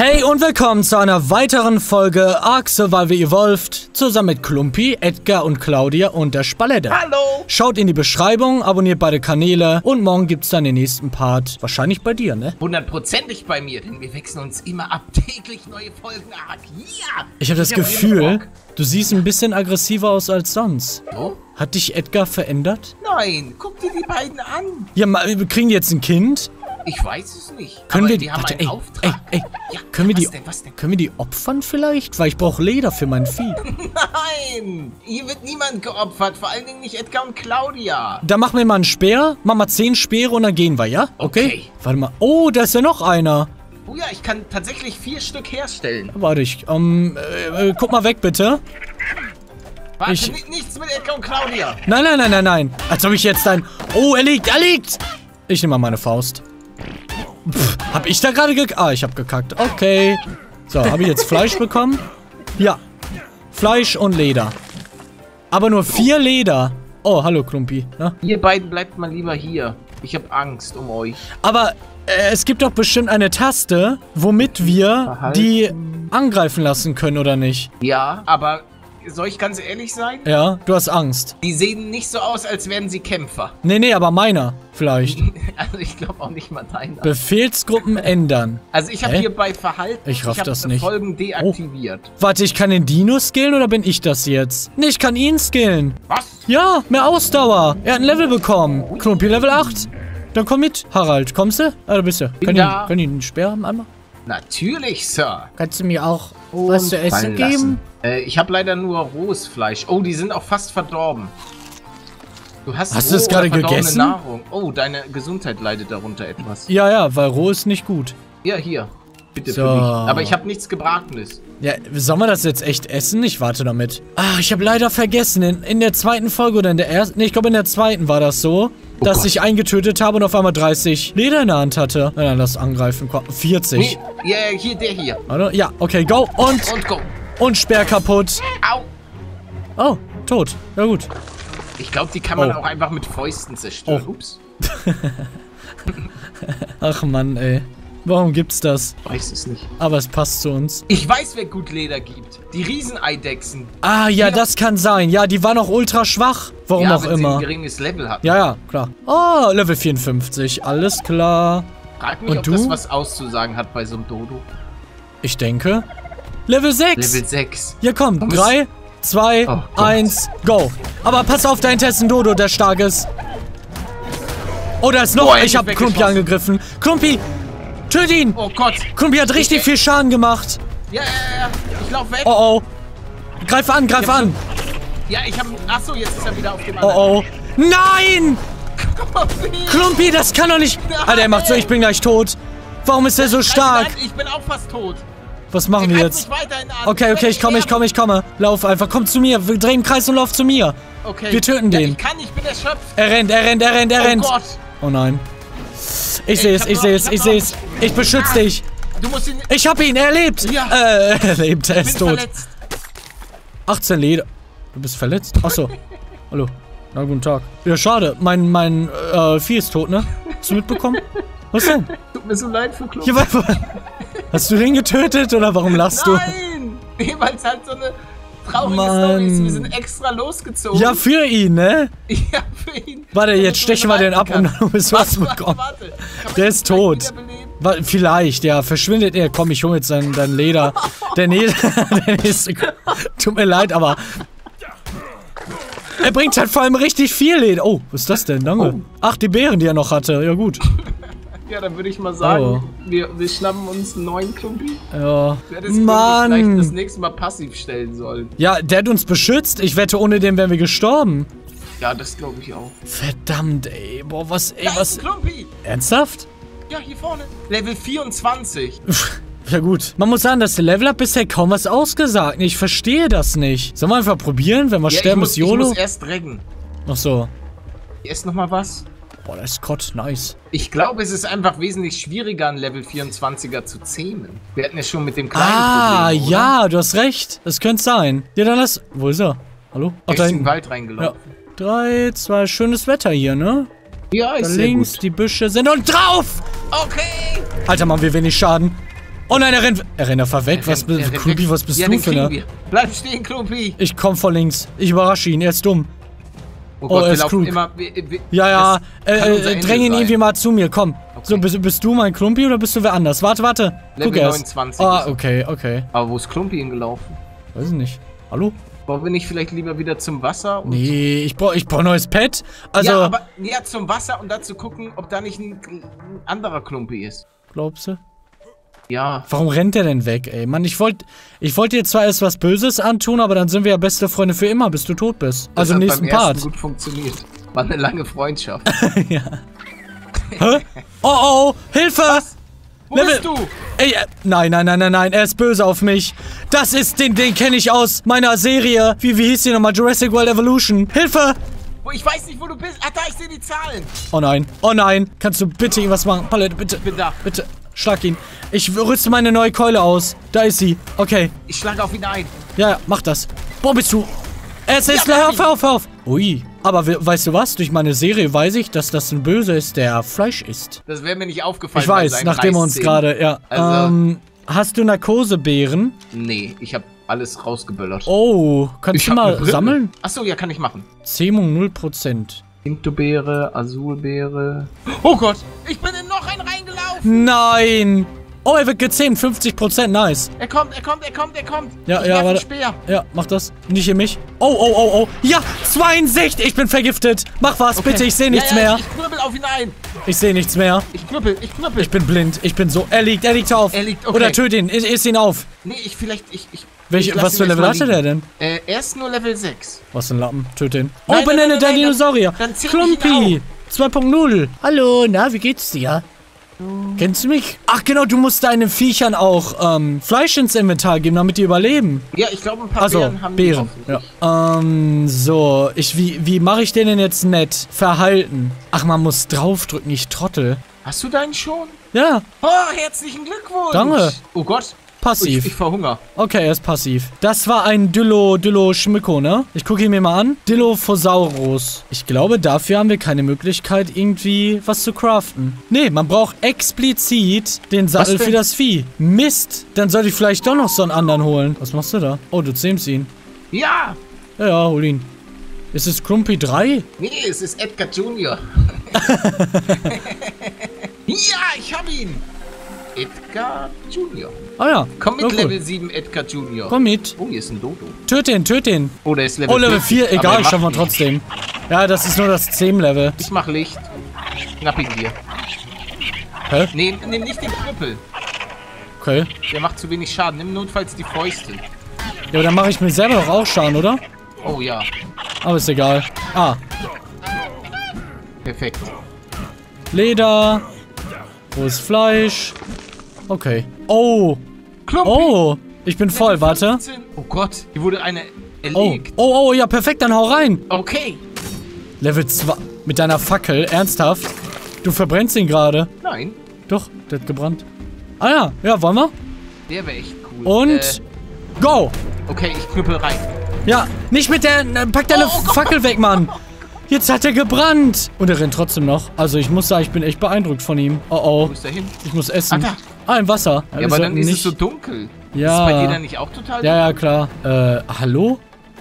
Hey und willkommen zu einer weiteren Folge Ark Survival Evolved, zusammen mit Klumpi, Edgar und Claudia und der Spalette. Hallo! Schaut in die Beschreibung, abonniert beide Kanäle und morgen gibt's dann den nächsten Part. Wahrscheinlich bei dir, ne? 100%ig bei mir, denn wir wechseln uns immer ab, täglich neue Folgen Ark. Ja! Ich habe das Gefühl, du siehst ein bisschen aggressiver aus als sonst. Oh? Hat dich Edgar verändert? Nein, guck dir die beiden an. Ja, wir kriegen jetzt ein Kind? Ich weiß es nicht. Können wir die haben warte, einen Auftrag. Ja, können wir was denn? Können wir die opfern vielleicht? Weil ich brauche Leder für mein Vieh. Nein! Hier wird niemand geopfert, vor allen Dingen nicht Edgar und Claudia. Da machen wir mal einen Speer, machen wir 10 Speere und dann gehen wir, ja? Okay. Warte mal. Oh, da ist ja noch einer. Oh ja, ich kann tatsächlich 4 Stück herstellen. Warte, guck mal weg, bitte. Warte, nichts mit Edgar und Claudia. Nein. Als ob ich jetzt ein... Oh, er liegt! Ich nehme mal meine Faust. Pff, hab ich da gerade ich hab gekackt. Okay. So, habe ich jetzt Fleisch bekommen? Ja. Fleisch und Leder. Aber nur 4 Leder. Oh, hallo Klumpi. Na? Ihr beiden bleibt mal lieber hier. Ich habe Angst um euch. Aber es gibt doch bestimmt eine Taste, womit wir die angreifen lassen können, oder nicht? Ja, aber soll ich ganz ehrlich sein? Ja, du hast Angst. Die sehen nicht so aus, als wären sie Kämpfer. Nee, aber meiner vielleicht. Also ich glaube auch nicht mal deiner. Befehlsgruppen ändern. Also ich habe hier bei Verhalten, ich raff das nicht. Folgen deaktiviert. Oh. Warte, ich kann den Dino skillen oder bin ich das jetzt? Nee, ich kann ihn skillen. Was? Ja, mehr Ausdauer. Er hat ein Level bekommen. Klumpi Level 8. Dann komm mit, Harald. Kommst du? Ah, da bist du. Kann ich einen Speer haben einmal? Natürlich, Sir. Kannst du mir auch was zu essen geben? Ich habe leider nur rohes Fleisch. Oh, die sind auch fast verdorben. Hast du das gerade gegessen? Nahrung. Oh, deine Gesundheit leidet darunter etwas. Ja, weil roh ist nicht gut. Ja, hier. Bitte für mich. Aber ich habe nichts Gebratenes. Ja, sollen wir das jetzt echt essen? Ich warte damit. Ah, ich habe leider vergessen. In der zweiten Folge oder in der ersten... Nee, ich glaube in der zweiten war das so, dass ich einen getötet habe und auf einmal 30 Leder in der Hand hatte. Na dann lass angreifen. 40. Nee, ja, hier, der hier. Warte, ja, okay, go. Und go. Und Speer kaputt. Au. Oh, tot. Ja gut. Ich glaube, die kann man auch einfach mit Fäusten zerstören. Ups. Ach Mann, ey. Warum gibt's das? Weiß es nicht. Aber es passt zu uns. Ich weiß, wer gut Leder gibt. Die Rieseneidechsen. Ah, ja, das kann sein. Ja, die waren auch ultra schwach. Warum auch immer. Sie ein geringes Level hatten. Ja, klar. Oh, Level 54. Alles klar. Frag mich, ob das was auszusagen hat bei so einem Dodo. Ich denke. Level 6. Level 6. Ja, komm. 3, 2, 1, go. Aber pass auf, dahinter ist ein Dodo, der stark ist. Oh, da ist noch. Ich habe Klumpi angegriffen. Klumpi! Töt ihn! Oh Gott! Klumpi hat richtig viel Schaden gemacht. Ja. Ich lauf weg. Oh. Greif an. Ja, ich hab... Achso, jetzt ist er wieder auf dem anderen. Oh. Nein! Klumpi, das kann doch nicht... Alter, er macht so, ich bin gleich tot. Warum ist er so stark? Nein, ich bin auch fast tot. Was machen wir jetzt? Okay, ich komme. Lauf einfach, komm zu mir. Wir drehen im Kreis und lauf zu mir. Okay. Wir töten den. Ich bin erschöpft. Er rennt. Oh Gott. Oh nein. Ich sehe es. Ich beschütze dich. Du musst ihn... Ich hab ihn, er lebt. Ja. Er lebt, er ist tot. Verletzt. 18 Leder. Du bist verletzt? Achso. Hallo. Na, guten Tag. Ja, schade. Mein Vieh ist tot, ne? Hast du mitbekommen? Was denn? Tut mir so leid für Klumpi. Ja, hast du den getötet oder warum lachst du? Nein! Weil es halt so eine traurige Story ist. Wir sind extra losgezogen. Ja, für ihn, ne? Ja, für ihn. Warte, jetzt stechen wir den ab und dann müssen wir was bekommen. Warte. Der ist tot. Vielleicht, ja. Verschwindet er. Komm, ich hole jetzt dein Leder. Der nächste. Tut mir leid, aber... Er bringt halt vor allem richtig viel Leder. Oh, was ist das denn? Danke. Ach, die Beeren, die er noch hatte. Ja, gut. Ja, dann würde ich mal sagen, wir schnappen uns einen neuen Klumpi. Ja. Du hättest vielleicht das nächste Mal passiv stellen sollen. Ja, der hat uns beschützt. Ich wette, ohne den wären wir gestorben. Ja, das glaube ich auch. Verdammt, ey. Boah, was, ey, was... Klumpi! Ernsthaft? Ja, hier vorne. Level 24. Ja gut. Man muss sagen, dass der Level hat bisher kaum was ausgesagt. Ich verstehe das nicht. Sollen wir einfach probieren, wenn wir sterben, ist YOLO? Ich muss erst reggen. Ach so. Hier ist noch mal was. Boah, das ist Gott, nice. Ich glaube, es ist einfach wesentlich schwieriger, einen Level 24er zu zähmen. Wir hatten ja schon mit dem kleinen Problem, oder? Ja, du hast recht. Das könnte sein. Ja, dann lass... Wo ist er? Hallo? Ach, da in den Wald reingelaufen. Ja. 3, 2, schönes Wetter hier, ne? Ja, ist da links, die Büsche sind und drauf! Okay! Alter, machen wir wenig Schaden. Oh nein, er rennt einfach weg. Klumpi, was bist du für eine... Bleib stehen, Klumpi. Ich komm von links. Ich überrasche ihn, er ist dumm. Oh Gott, er ist klug. Ja, dräng ihn irgendwie mal zu mir, komm. Okay. So, bist du mein Klumpi oder bist du wer anders? Warte. Level 29. Ah, okay. Aber wo ist Klumpi hingelaufen? Weiß ich nicht. Hallo? Wollen wir nicht vielleicht lieber wieder zum Wasser? Nee, ich brauch ein neues Pet. Also... Ja, aber zum Wasser und dann zu gucken, ob da nicht ein anderer Klumpi ist. Glaubst du? Ja. Warum rennt der denn weg, ey? Mann, ich wollte dir zwar erst was Böses antun, aber dann sind wir ja beste Freunde für immer, bis du tot bist. Also im nächsten Part. Das hat gut funktioniert. War eine lange Freundschaft. Ja. Hä? Oh, Hilfe! Was? Wo bist du? Ey, nein, er ist böse auf mich. Das ist, den kenne ich aus meiner Serie. Wie hieß die nochmal? Jurassic World Evolution. Hilfe! Ich weiß nicht, wo du bist. Ach, da, ich sehe die Zahlen. Oh nein. Kannst du bitte irgendwas machen? Palette, bitte. Ich bin da. Bitte, schlag ihn. Ich rüste meine neue Keule aus. Da ist sie. Okay. Ich schlage auf ihn ein. Ja, mach das. Boah, bist du... Hör auf. Ui. Aber weißt du was? Durch meine Serie weiß ich, dass das ein Böse ist, der Fleisch isst. Das wäre mir nicht aufgefallen. Ich weiß, nachdem wir uns gerade, ja. Also, hast du Narkosebeeren? Nee, ich habe alles rausgeböllert. Oh, kannst du mal sammeln? Achso, ja, kann ich machen. Zähmung 0%. Intobeere, Azulbeere. Oh Gott, ich bin in noch einen reingelaufen. Nein. Oh, er wird gezähmt. 50%, nice. Er kommt. Ja, warte. Ja, mach das. Nicht in mich. Oh. Ja, 62. Ich bin vergiftet. Mach was, bitte. Ich sehe nichts mehr. Ich knüppel auf ihn ein. Ich sehe nichts mehr. Ich knüppel. Ich bin blind. Ich bin so... Er liegt auf. Okay. Oder töte ihn. Iss ihn auf. Nee, Was für Level hatte der denn? Er ist nur Level 6. Was für ein Lappen. Töte ihn. Nein, benenne dein Dinosaurier. Dann Klumpi 2.0. Hallo, na, wie geht's dir? Kennst du mich? Ach genau, du musst deinen Viechern auch Fleisch ins Inventar geben, damit die überleben. Ja, ich glaube, ein paar Beeren haben die Beeren. Ja. So, wie mache ich den denn jetzt nett? Verhalten. Ach, man muss draufdrücken, ich Trottel. Hast du deinen schon? Ja. Oh, herzlichen Glückwunsch. Danke. Oh Gott. Passiv. Ich verhungere. Okay, er ist passiv. Das war ein Dillo-Schmicko, ne? Ich gucke ihn mir mal an. Dilophosaurus. Ich glaube, dafür haben wir keine Möglichkeit, irgendwie was zu craften. Nee, man braucht explizit den Sattel für das Vieh. Mist. Dann sollte ich vielleicht doch noch so einen anderen holen. Was machst du da? Oh, du zähmst ihn. Ja. Ja, hol ihn. Ist es Klumpi 3? Nee, es ist Edgar Junior. Ja, ich hab ihn. Edgar Junior. Ah ja. Komm mit Level 7 Edgar Junior. Komm mit. Oh, hier ist ein Dodo. Töte ihn. Oh, der ist Level 4. Oh, Level 4. Egal, schaffen wir trotzdem. Ja, das ist nur das 10-Level. Ich mach Licht. Schnapp ihn dir. Hä? Nee, nimm nicht den Knüppel. Okay. Der macht zu wenig Schaden. Nimm notfalls die Fäuste. Ja, aber dann mache ich mir selber doch auch Schaden, oder? Oh ja. Aber ist egal. Ah. Perfekt. Leder. Wo ist Fleisch? Okay. Oh. Klumpi. Oh. Ich bin voll, warte. Oh Gott, hier wurde eine erlegt. Oh, ja, perfekt, dann hau rein. Okay. Level 2. Mit deiner Fackel, ernsthaft? Du verbrennst ihn gerade. Nein. Doch, der hat gebrannt. Ah ja, ja, wollen wir? Der wäre echt cool. Und go. Okay, ich knüppel rein. Ja, nicht mit der... Pack deine Fackel weg, Mann. Jetzt hat er gebrannt. Und er rennt trotzdem noch. Also ich muss sagen, ich bin echt beeindruckt von ihm. Oh. Wo ist der hin? Ich muss essen. Da. Ah, im Wasser. Ja, aber dann ist es so dunkel. Ja. Ist es bei dir dann nicht auch total dunkel? Ja, klar. Hallo?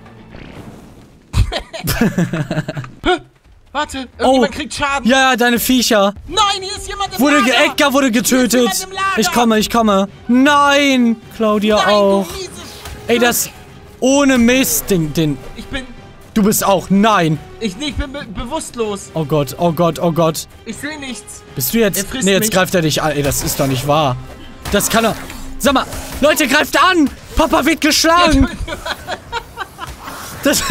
Warte, irgendjemand kriegt Schaden. Ja, deine Viecher. Nein, hier ist jemand im Lager. Edgar wurde getötet. Ich komme. Nein. Claudia auch. Ey, das... Ohne Mist, Du bist auch... Nein. Ich bin bewusstlos. Oh Gott. Ich sehe nichts. Bist du jetzt... Nee, jetzt greift er dich an. Ey, das ist doch nicht wahr. Das kann er... Sag mal, Leute, greift an! Papa wird geschlagen! Das...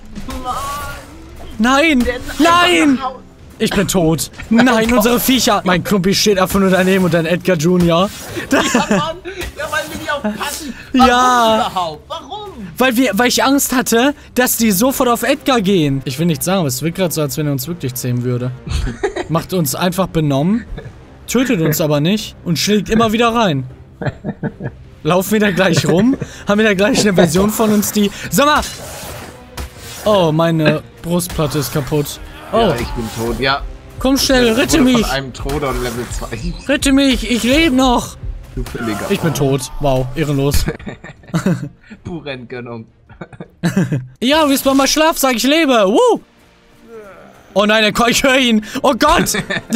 Nein! Ich bin tot. Nein, unsere Viecher. Mein Klumpi steht einfach nur daneben und dann Edgar Junior. Ja, Mann. Ja, weil wir die aufpassen. Warum überhaupt? Warum? Weil ich Angst hatte, dass die sofort auf Edgar gehen. Ich will nichts sagen, aber es wirkt gerade so, als wenn er uns wirklich zähmen würde. Macht uns einfach benommen, tötet uns aber nicht und schlägt immer wieder rein. Laufen wir da gleich rum? Haben wir da gleich eine Version von uns, die... Sag mal! Oh, meine Brustplatte ist kaputt. Oh. Ja, ich bin tot, ja. Komm schnell, rette mich! Von einem Trodon Level 2. Rette mich, ich lebe noch! Zufälliger. Ich bin tot. Wow, ehrenlos. Pure Entgönnung. Ja, wie ist mal Schlaf, sag ich lebe. Woo! Oh nein, ich höre ihn. Oh Gott!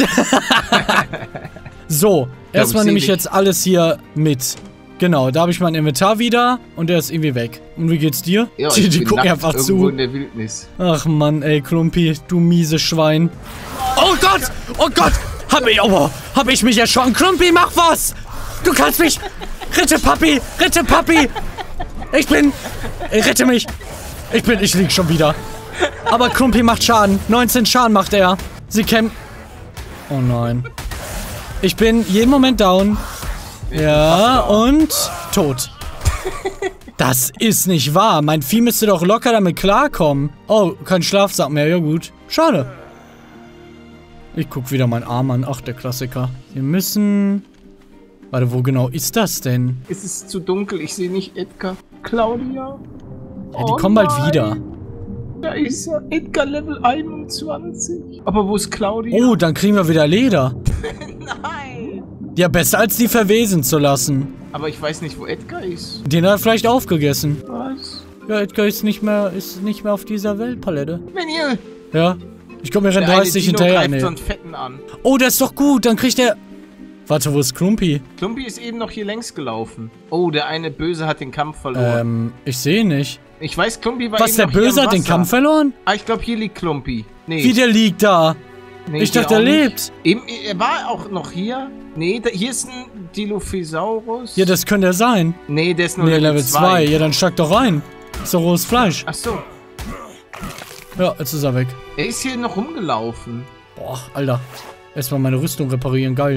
So, erstmal nehme ich jetzt alles hier mit. Genau, da habe ich mein Inventar wieder und der ist irgendwie weg. Und wie geht's dir? Ja, die gucken einfach zu. In der Wildnis. Ach Mann, ey, Klumpi, du miese Schwein. Oh Gott! Oh Gott! Hab ich mich erschrocken. Klumpi, mach was! Du kannst mich... Rette Papi! Rette Papi! Rette mich! Ich lieg schon wieder. Aber Klumpi macht Schaden. 19 Schaden macht er. Sie kämpft... Oh nein. Ich bin jeden Moment down. Ja, und... tot. Das ist nicht wahr. Mein Vieh müsste doch locker damit klarkommen. Oh, kein Schlafsack mehr. Ja gut. Schade. Ich guck wieder meinen Arm an. Ach, der Klassiker. Wir müssen... Warte, wo genau ist das denn? Es ist zu dunkel. Ich sehe nicht Edgar. Claudia? Ja, die kommen bald wieder. Da ist er. Edgar Level 21. Aber wo ist Claudia? Oh, dann kriegen wir wieder Leder. Nein. Ja, besser als die verwesen zu lassen. Aber ich weiß nicht, wo Edgar ist. Den hat er vielleicht aufgegessen. Was? Ja, Edgar ist nicht mehr auf dieser Weltpalette. Meniel! Ja. Ich komme mir 30 hinterher. Nee. So einen Fetten an. Oh, das ist doch gut. Dann kriegt er... Warte, wo ist Klumpi? Klumpi ist eben noch hier längs gelaufen. Oh, der eine Böse hat den Kampf verloren. Ich sehe nicht. Ich weiß, Klumpi war Was, eben der noch hier Böse im hat den Wasser. Kampf verloren? Ah, ich glaube, hier liegt Klumpi. Nee. Wie, der liegt da? Nee, ich dachte, er lebt. Eben, er war auch noch hier. Nee, hier ist ein Dilophosaurus. Ja, das könnte er sein. Nee, der ist nur Nee, Level 2. Ja, dann steig doch rein. Ist doch rohes Fleisch. Ach so. Ja, jetzt ist er weg. Er ist hier noch rumgelaufen. Boah, Alter. Erstmal meine Rüstung reparieren, geil.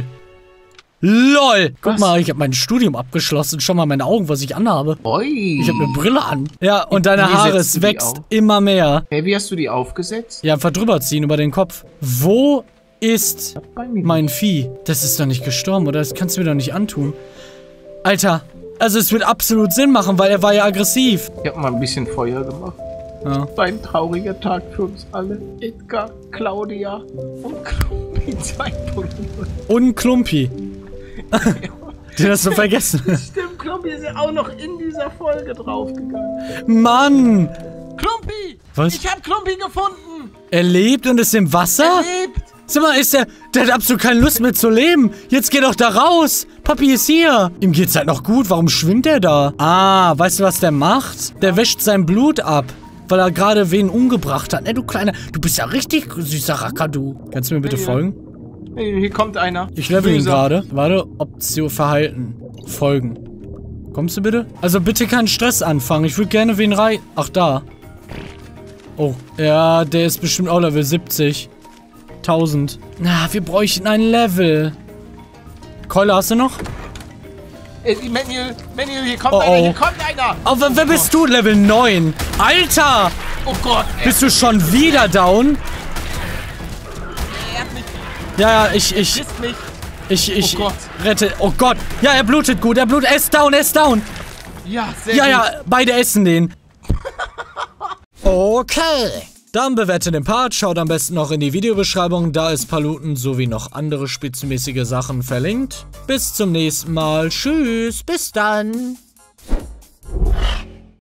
LOL! Guck mal, ich habe mein Studium abgeschlossen. Schau mal meine Augen, was ich anhabe. Oi. Ich habe eine Brille an. Ja, und deine Wie Haare, setzt es du die wächst auf? immer mehr. Hey, wie hast du die aufgesetzt? Ja, einfach drüber ziehen über den Kopf. Wo ist Bei mir. mein Vieh? Das ist doch nicht gestorben, oder? Das kannst du mir doch nicht antun. Alter, also es wird absolut Sinn machen, weil er war ja aggressiv. Ich habe mal ein bisschen Feuer gemacht. Ja. War ein trauriger Tag für uns alle. Edgar, Claudia und Klumpi 2.0. Und Klumpi. Den hast du vergessen. Stimmt, Klumpi ist ja auch noch in dieser Folge draufgegangen. Mann! Klumpi! Was? Ich hab Klumpi gefunden! Er lebt und ist im Wasser? Er lebt! Sag mal, der hat absolut keine Lust mehr zu leben. Jetzt geh doch da raus. Papi ist hier. Ihm geht's halt noch gut. Warum schwimmt er da? Ah, weißt du, was der macht? Der wäscht sein Blut ab. Weil er gerade wen umgebracht hat. Du Kleiner, du bist ja richtig süßer Racker, du. Kannst du mir bitte folgen? Hey, hier kommt einer. Ich level ihn gerade. Warte, Option Verhalten. Folgen. Kommst du bitte? Also bitte keinen Stress anfangen. Ich würde gerne wen rein... Ach, da. Oh. Ja, der ist bestimmt auch Level 70. 1000. Na, wir bräuchten ein Level. Keule, hast du noch? Manuel, hier kommt einer, hier kommt einer! Oh, wer bist du? Level 9. Alter! Oh Gott! Bist du schon wieder down? Er hat mich... Ja, Schießt mich! ich Oh Gott. rette... Oh Gott! Ja, er blutet gut, er blutet... Er ist down, er ist down! Ja, sehr gut. Ja, beide essen den. Okay. Dann bewerte den Part, schaut am besten noch in die Videobeschreibung, da ist Paluten sowie noch andere spitzenmäßige Sachen verlinkt. Bis zum nächsten Mal. Tschüss, bis dann.